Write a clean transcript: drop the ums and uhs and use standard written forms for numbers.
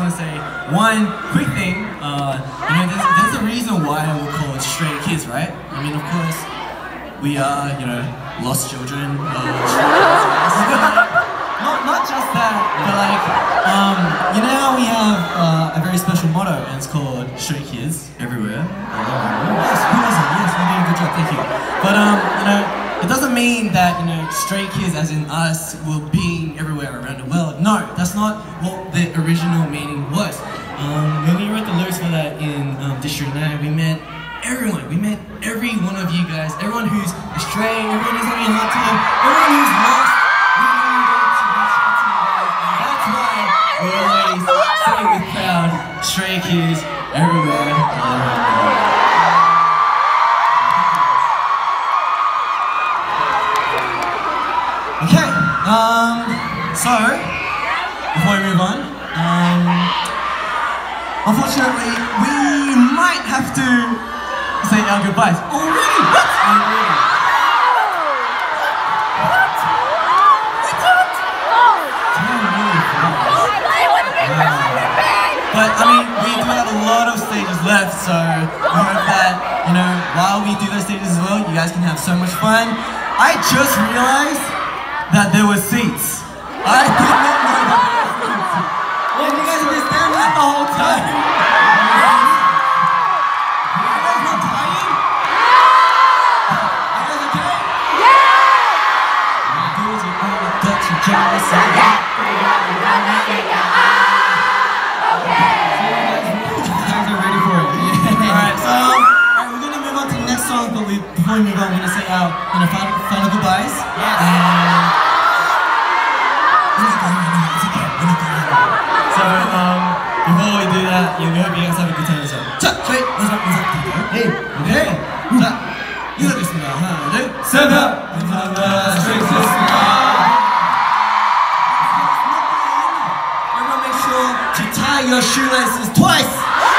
want to say one quick thing. There's a reason why we're called Stray Kids, right? I mean, of course, we are, lost children. Not just that, but like, how we have a very special motto, and it's called Stray Kids Everywhere. Yes, who wasn't? Yes, you did a good job, thank you. But it doesn't mean that Stray Kids, as in us, will be everywhere around the world. No, that's not what the original meaning was. When we wrote the lyrics for that in District 9, we meant everyone. We meant every one of you guys, everyone who's astray, everyone who's having a hard time, everyone who's lost. We always say with proud, Stray Kids everywhere. Okay, so before we move on, unfortunately we might have to say our goodbyes already. But I mean, we do have a lot of stages left, so we hope that, while we do those stages as well, you guys can have so much fun. I just realized that there were seats. I did not know that there were seats. And you guys have been standing up the whole time. Are you guys not tired? Are you guys okay? Yeah! Those are all the Dutch and German songs. But before we move on, we're going to say our final goodbyes. Yes. So, before we do that, we hope you guys have a good time as well. 자, 저희 마지막 인사 드릴게요. 네. 자, 인사드리겠습니다. 하나, 둘, 셋. 감사합니다. 스트레이키즈였습니다. Everyone make sure to tie your shoelaces twice.